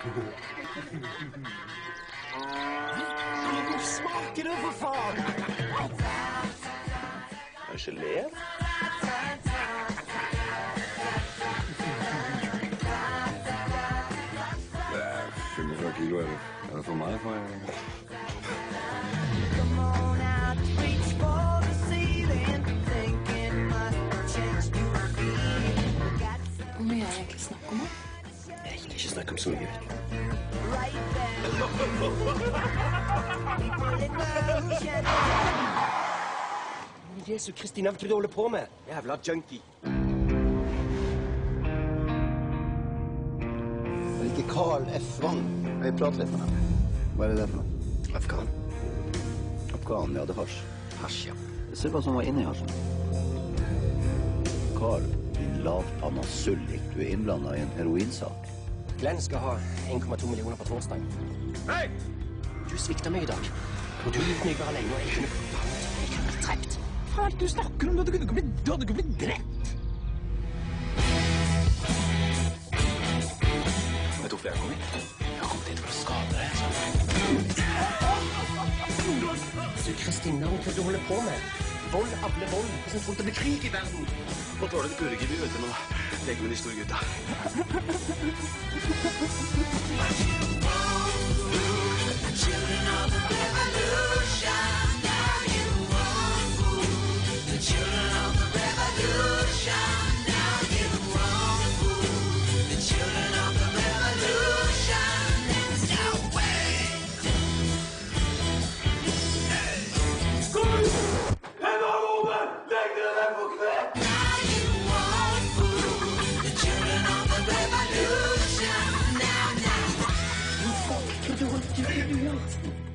Smaker det, for faen! Er det gelé? Det er 45 kilo, er det for meget for jer? Hvor mye er det egentlig snakk om? Jeg gidder ikke snakke om så mye. Jesu Kristi navn, hva er det du holder på med? Jævla junkie. Det er ikke Carl F. Wang. Jeg vil prate litt med ham. Hva er det for noe? Afghan. Afghan, ja, det er hasj. Hasj, ja. Det ser bare som var inne i hasjen. Carl, din lavpanna sullik, du er innblandet i en heroinsak. Glenn skal ha 1,2 millioner på torsdag. Hei! Du sviktet meg i dag. Og du lot meg være alene, og jeg kunne bli drept. Hva er det du snakker om? Du hadde ikke blitt drept. Vet du hvorfor jeg kom hit? Jeg har kommet hit for å skade deg. Jesu Kristi navn, hva er det du holder på med? Vold, avle vold. Hvordan folk det blir krig i verden? Nå tåler det burger vi vet nå. Leker med de store gutta. Hva er det du gjør?